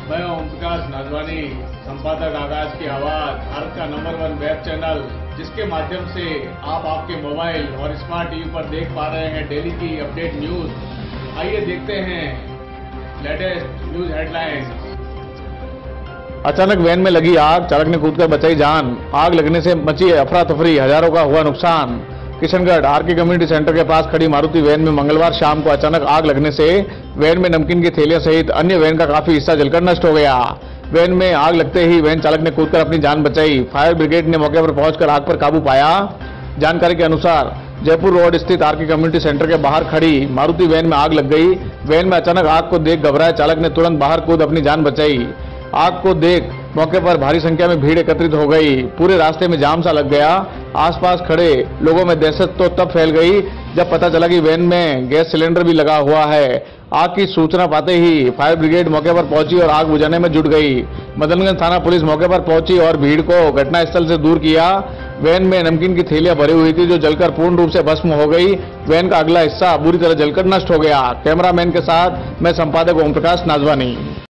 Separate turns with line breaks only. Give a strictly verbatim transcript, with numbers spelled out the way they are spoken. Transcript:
मैं ओम प्रकाश नाजवानी, संपादक आगाज की आवाज, भारत का नंबर वन वेब चैनल, जिसके माध्यम से आप आपके मोबाइल और स्मार्ट टीवी पर देख पा रहे हैं डेली की अपडेट न्यूज। आइए देखते हैं लेटेस्ट न्यूज हेडलाइंस।
अचानक वैन में लगी आग, चालक ने कूदकर बचाई जान। आग लगने से मची अफरा तफरी, हजारों का हुआ नुकसान। किशनगढ़ आरके कम्युनिटी सेंटर के पास खड़ी मारुति वैन में मंगलवार शाम को अचानक आग लगने से वैन में नमकीन की थैलियां सहित अन्य वैन का काफी हिस्सा जलकर नष्ट हो गया। वैन में आग लगते ही वैन चालक ने कूदकर अपनी जान बचाई। फायर ब्रिगेड ने मौके पर पहुंचकर आग पर काबू पाया। जानकारी के अनुसार जयपुर रोड स्थित आरके कम्युनिटी सेंटर के बाहर खड़ी मारुति वैन में आग लग गई। वैन में अचानक आग को देख घबराए चालक ने तुरंत बाहर कूद अपनी जान बचाई। आग को देख मौके पर भारी संख्या में भीड़ एकत्रित हो गई। पूरे रास्ते में जाम सा लग गया। आसपास खड़े लोगों में दहशत तो तब फैल गई जब पता चला कि वैन में गैस सिलेंडर भी लगा हुआ है। आग की सूचना पाते ही फायर ब्रिगेड मौके पर पहुंची और आग बुझाने में जुट गई। मदनगंज थाना पुलिस मौके पर पहुंची और भीड़ को घटनास्थल से दूर किया। वैन में नमकीन की थैलियां भरी हुई थी जो जलकर पूर्ण रूप से भस्म हो गई। वैन का अगला हिस्सा बुरी तरह जलकर नष्ट हो गया। कैमरामैन के साथ मैं संपादक ओम प्रकाश नाजवानी।